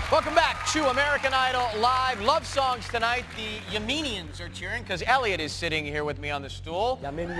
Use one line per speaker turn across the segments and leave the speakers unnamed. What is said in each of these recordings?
Welcome back to American Idol Live. Love songs tonight. The Yaminians are cheering because Elliott is sitting here with me on the stool.
Yamin.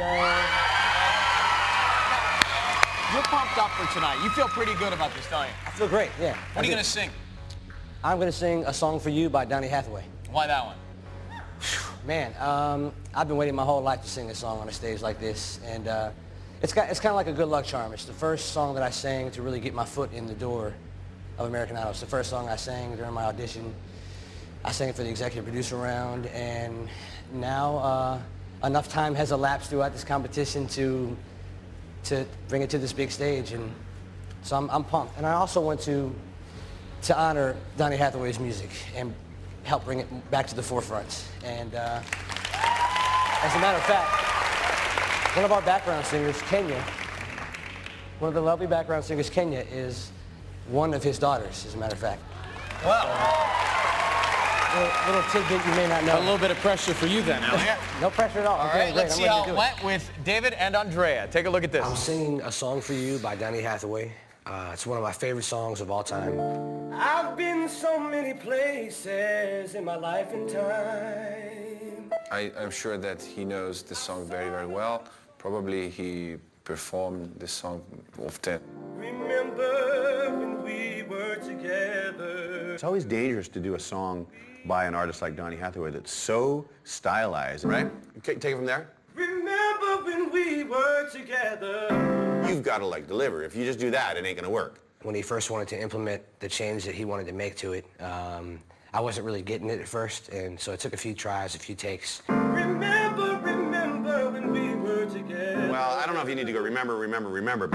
You're pumped up for tonight. You feel pretty good about this, don't you?
I feel great, yeah.
What are you going to sing?
I'm going to sing A Song for You by Donny Hathaway.
Why that one?
Man, I've been waiting my whole life to sing a song on a stage like this, and it's kind of like a good luck charm. It's the first song that I sang to really get my foot in the door of American Idol. It's the first song I sang during my audition. I sang it for the executive producer round, and now enough time has elapsed throughout this competition to bring it to this big stage, and so I'm pumped. And I also want to honor Donny Hathaway's music and help bring it back to the forefront. And as a matter of fact, one of our background singers, Kenya, one of the lovely background singers, Kenya, is one of his daughters, as a matter of fact.
Wow.
Little tidbit you may not know.
A little bit of pressure for you then, Elliott.
No pressure at all.
All right, let's see how it went with David and Andrea. Take a look at this.
I'm singing A Song for You by Donny Hathaway. It's one of my favorite songs of all time. I've been so many places in my life and time.
I'm sure that he knows this song very, very well. Probably he performed this song often.
Remember when we were together.
It's always dangerous to do a song by an artist like Donny Hathaway that's so stylized.
Right? Take it from there.
Remember when we were together.
You've got to like deliver. If you just do that, it ain't gonna work.
When he first wanted to implement the change that he wanted to make to it, I wasn't really getting it at first, and so it took a few tries, a few takes. Remember when we were together.
Well, I don't know if you need to go remember.
Remember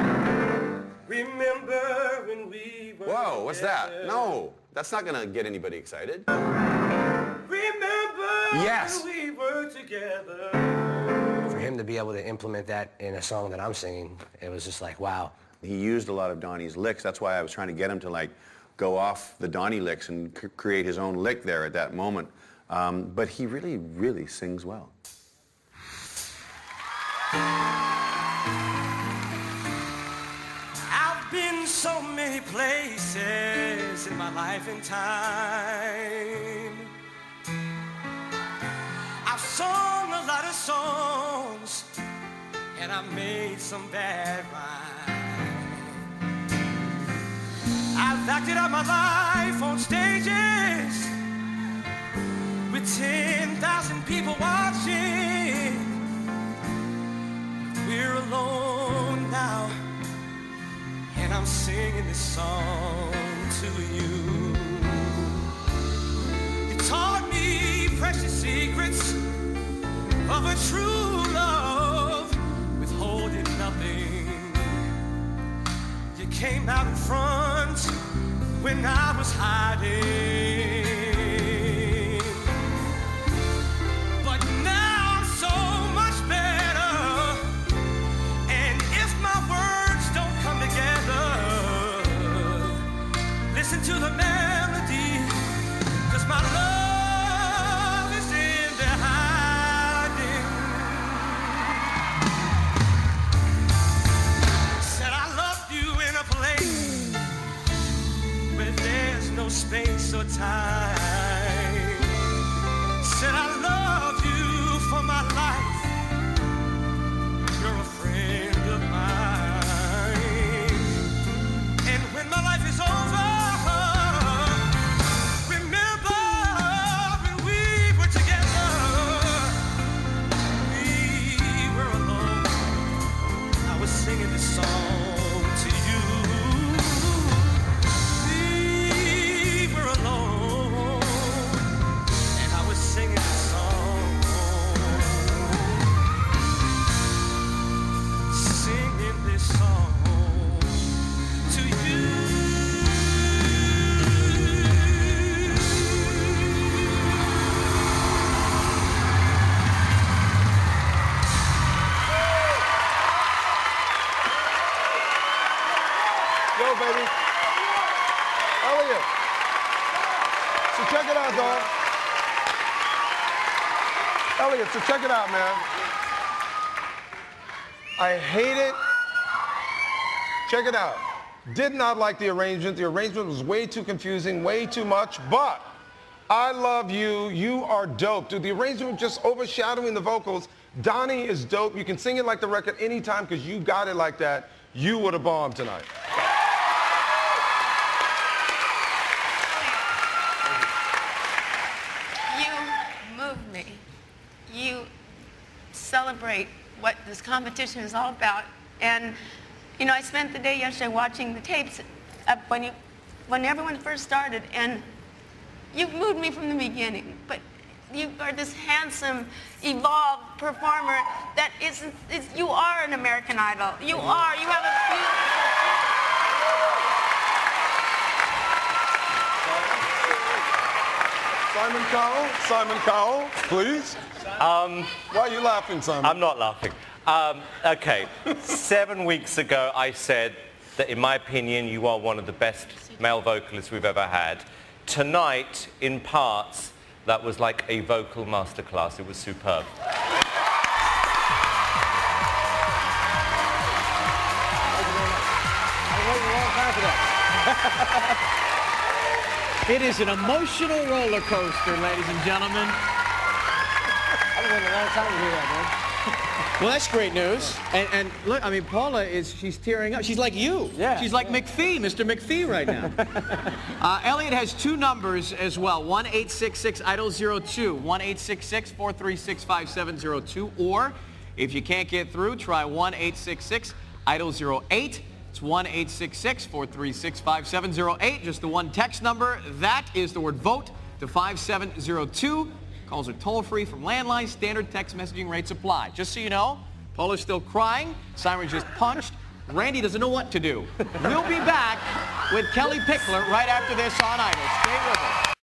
when we were
Whoa, what's that?
together.
No, that's not gonna get anybody excited.
Remember
Yes.
when we were together. For him to be able to implement that in a song that I'm singing, it was just like, wow.
He used a lot of Donny's licks. That's why I was trying to get him to like go off the Donny licks and create his own lick there at that moment. But he really, really sings well.
I've been so many places in my life and time. I've sung a lot of songs, and I made some bad rhymes. I've acted out my life on stages with 10,000 people watching. We're alone now, and I'm singing this song to you. You taught me precious secrets of a true love, withholding nothing. You came out in front when I was hiding. But now I'm so much better, and if my words don't come together, listen to the melody, 'cause my love is in the hiding. Said I love you in a place where there's no space or time. Said I love you for my life. You're a friend of mine. And when my life is over, remember when we were together. We were alone. I was singing this song to you. We were alone, and I was singing this song. Singing this song to you.
Yo, baby. Elliott. So check it out, dog. Elliott, so check it out, man. I hate it. Check it out. Did not like the arrangement. The arrangement was way too confusing, way too much, but I love you. You are dope. Dude, the arrangement just overshadowing the vocals. Donnie is dope. You can sing it like the record anytime because you got it like that. You would have bombed tonight.
You move me. You celebrate what this competition is all about. And, you know, I spent the day yesterday watching the tapes when everyone first started, and you've moved me from the beginning. But you are this handsome, evolved performer that you are an American Idol. You are. You have a beautiful
Simon Cowell, please. Why are you laughing, Simon?
I'm not laughing. Okay, 7 weeks ago I said that in my opinion you are one of the best male vocalists we've ever had. Tonight, in parts, that was like a vocal masterclass. It was superb.
It is an emotional roller coaster, ladies and gentlemen.
I've been waiting a long time to hear that, man.
Well, that's great news. And look, I mean, Paula she's tearing up. She's like you.
Yeah.
She's like McPhee, Mr. McPhee right now. Elliott has two numbers as well. 1-866-IDOL-02, 1-866-436-5702. Or, if you can't get through, try 1-866-IDOL-08. It's 1-866-436-5708. Just the one text number. That is the word VOTE to 5702. Calls are toll-free from landline. Standard text messaging rates apply. Just so you know, Paula's still crying. Simon just punched. Randy doesn't know what to do. We'll be back with Kelly Pickler right after this on Idol. Stay with us.